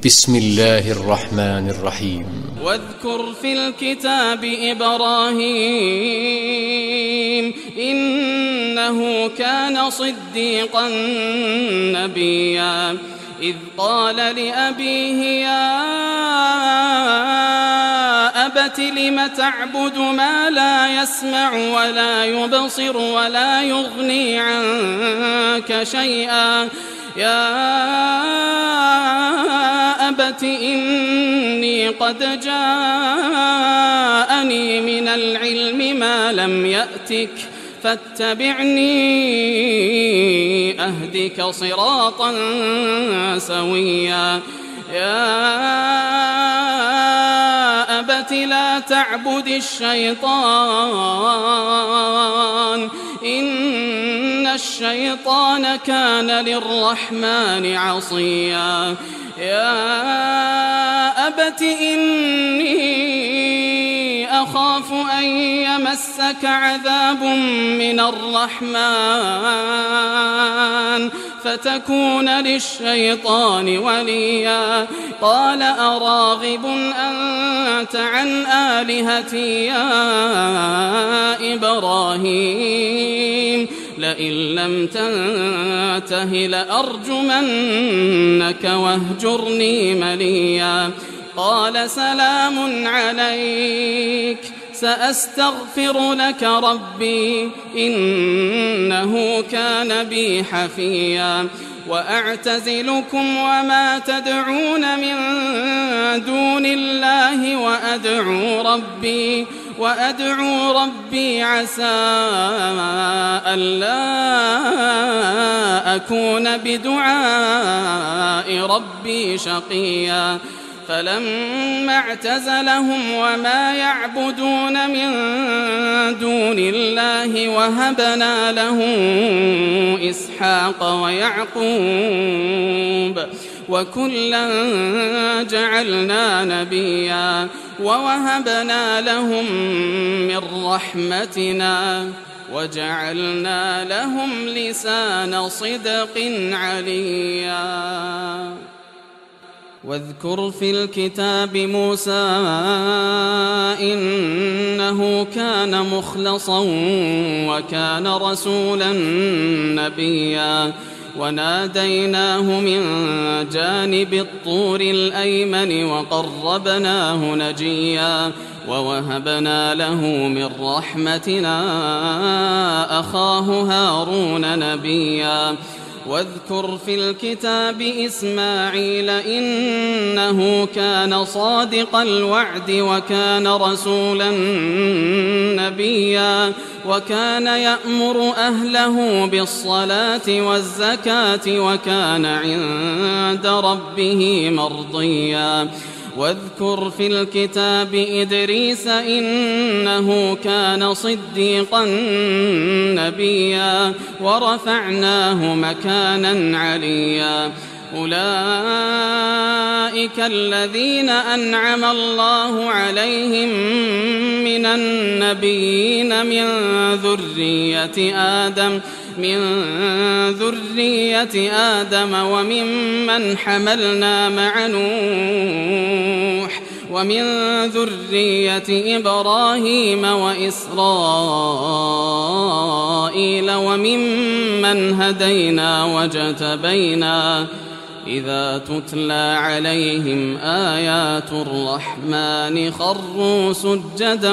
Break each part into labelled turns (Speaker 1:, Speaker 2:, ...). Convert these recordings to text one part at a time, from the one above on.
Speaker 1: بسم الله الرحمن الرحيم.
Speaker 2: واذكر في الكتاب إبراهيم إنه كان صديقا نبيا إذ قال لأبيه يا أبت لم تعبد ما لا يسمع ولا يبصر ولا يغني عنك شيئا يا أبت إني قد جاءني من العلم ما لم يأتك فاتبعني أهدك صراطا سويا يا أبت لا تعبد الشيطان إن الشيطان كان للرحمن عصيا يا أبت إني أخاف أن يمسك عذاب من الرحمن فتكون للشيطان وليا قال أراغب أنت عن آلهتي يا إبراهيم لئن لم تنته لأرجمنك واهجرني مليا قال سلام عليك سأستغفر لك ربي إنه كان بي حفيا وأعتزلكم وما تدعون من دون الله وأدعو ربي عسى ألا أكون بدعاء ربي شقيا فلما اعتزلهم وما يعبدون من دون الله وهبنا له إسحاق ويعقوب وكلا جعلنا نبيا ووهبنا لهم من رحمتنا وجعلنا لهم لسان صدق عليا واذكر في الكتاب موسى إنه كان مخلصا وكان رسولا نبيا وناديناه من جانب الطور الأيمن وقربناه نجيا ووهبنا له من رحمتنا أخاه هارون نبيا واذكر في الكتاب إسماعيل إنه كان صادق الوعد وكان رسولا نبيا وكان يأمر أهله بالصلاة والزكاة وكان عند ربه مرضيا واذكر في الكتاب إدريس إنه كان صديقا نبيا ورفعناه مكانا عليا أولئك الذين أنعم الله عليهم من النبيين من ذرية آدم وممن حملنا مع نوح ومن ذرية إبراهيم وإسرائيل وممن هدينا واجتبينا إذا تتلى عليهم آيات الرحمن خروا سجدا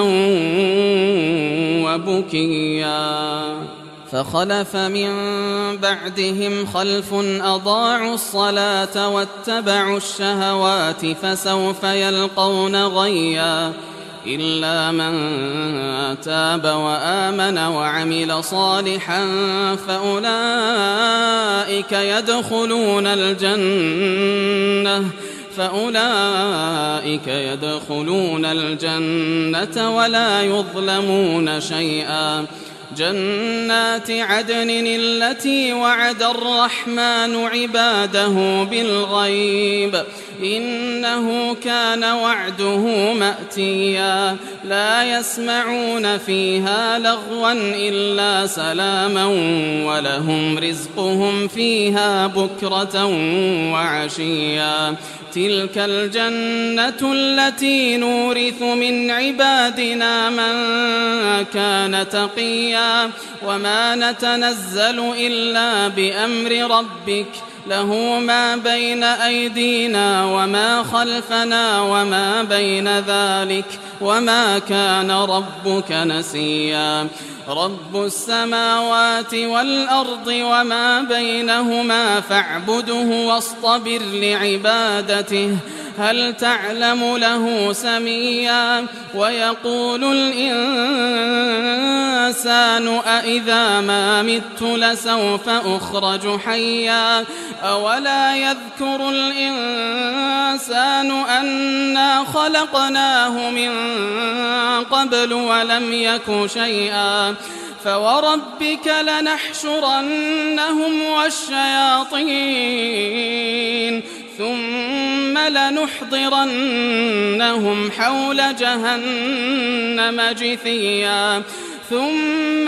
Speaker 2: وبكيا فخلف من بعدهم خلف أضاعوا الصلاة واتبعوا الشهوات فسوف يلقون غيا إلا من تاب وآمن وعمل صالحا فأولئك يدخلون الجنة ولا يظلمون شيئا جنات عدن التي وعد الرحمن عباده بالغيب إنه كان وعده مأتيا لا يسمعون فيها لغوا إلا سلاما ولهم رزقهم فيها بكرة وعشيا تلك الجنة التي نورث من عبادنا من كان تقيا وما نتنزل إلا بأمر ربك له ما بين أيدينا وما خلفنا وما بين ذلك وما كان ربك نسيا رب السماوات والأرض وما بينهما فاعبده واصطبر لعبادته هل تعلم له سميا ويقول الإنسان أإذا ما مت لسوف أخرج حيا أولا يذكر الإنسان أنا خلقناه من قبل ولم يك شيئا فوربك لنحشرنهم والشياطين ثم لنحضرنهم حول جهنم جثيا ثم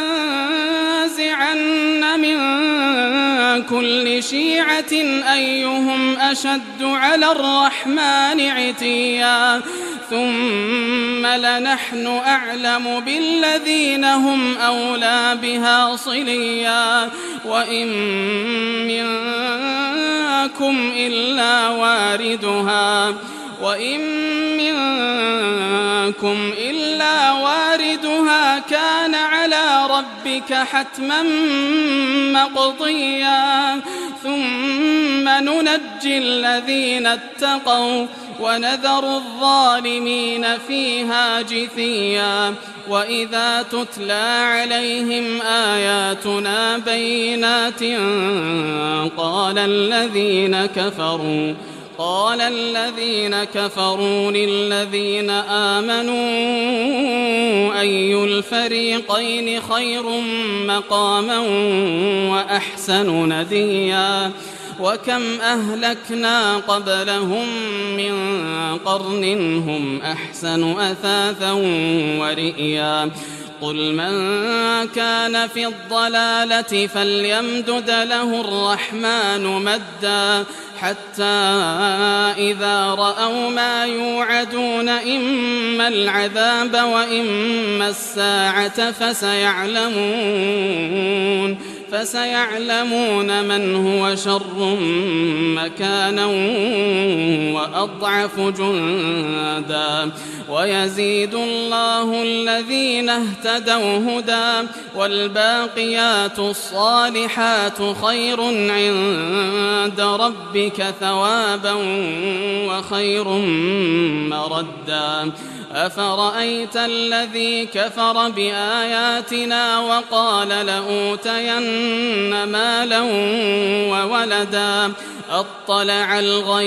Speaker 2: لننزعن من كل شيعة أيهم أشد على الرحمن عتيا ثم لنحن أعلم بالذين هم أولى بها صليا وإن منكم إلا واردها كان على ربك حتما مقضيا ثم ننجي الذين اتقوا ونذر الظالمين فيها جثيا وإذا تتلى عليهم آياتنا بينات قال الذين كفروا للذين آمنوا أي الفريقين خير مقاما وأحسن نديا وكم أهلكنا قبلهم من قرن هم أحسن أثاثا ورئيا قل من كان في الضلالة فليمدد له الرحمن مدا حتى إذا رأوا ما يوعدون إما العذاب وإما الساعة فسيعلمون من هو شر مكانا وأضعف جندا ويزيد الله الذين اهتدوا هدى والباقيات الصالحات خير عند ربك ثوابا وخير مردا أفرأيت الذي كفر بآياتنا وقال لأوتين مالا وولدا أطلع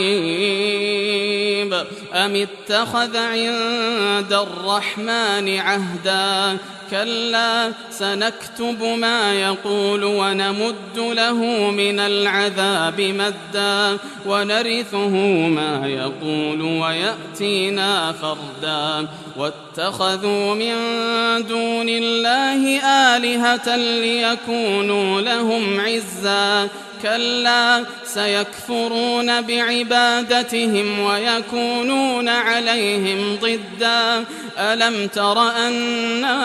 Speaker 2: الغيب أم اتخذ عند الرحمن عهدا كلا سنكتب ما يقول ونمد له من العذاب مدا ونرثه ما يقول ويأتينا فردا واتخذوا من دون الله آلهة ليكونوا لهم عزا كلا سيكفرون بعبادتهم ويكونون عليهم ضدا ألم تر أنا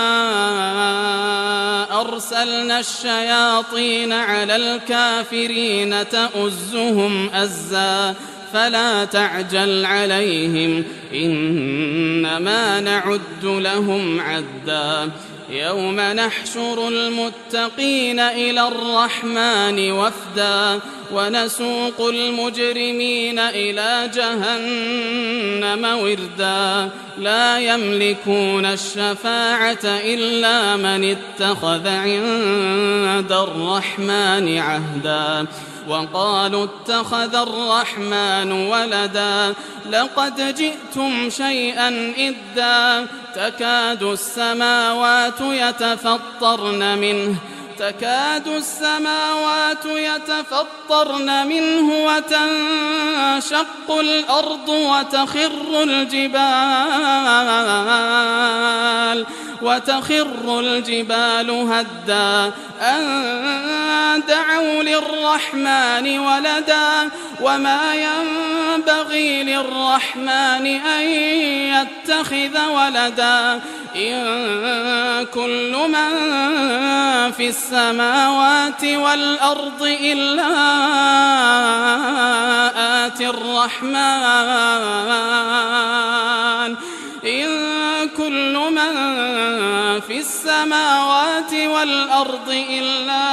Speaker 2: أرسلنا الشياطين على الكافرين تؤزهم أزا فلا تعجل عليهم إنما نعد لهم عدا يوم نحشر المتقين إلى الرحمن وفدا ونسوق المجرمين إلى جهنم وردا لا يملكون الشفاعة إلا من اتخذ عند الرحمن عهدا وقالوا اتخذ الرحمن ولدا لقد جئتم شيئا إدا تكاد السماوات يتفطرن منه وتنشق الأرض وتخر الجبال هدا أن دعوا للرحمن ولدا وما ينبغي للرحمن أن يتخذ ولدا إن كل من في السماوات والأرض إلا آتي الرحمن إن كل من في السماوات والأرض إلا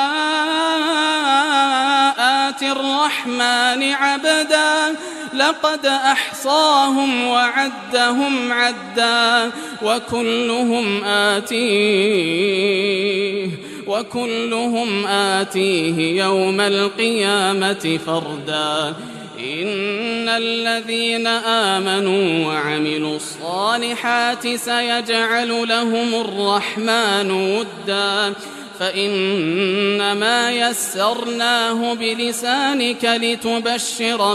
Speaker 2: آتي الرحمن عبدا لقد أحصاهم وعدهم عدا وكلهم آتيه يوم القيامة فردا إن الذين آمنوا وعملوا الصالحات سيجعل لهم الرحمن ودا فإنما يسرناه بلسانك لتبشر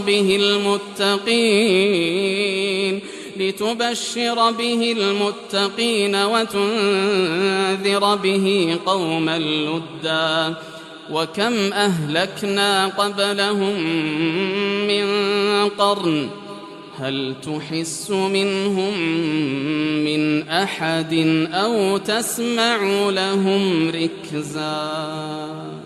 Speaker 2: به المتقين وتنذر به قوما لدا وكم أهلكنا قبلهم من قرن هل تحس منهم من أحد أو تسمع لهم ركزا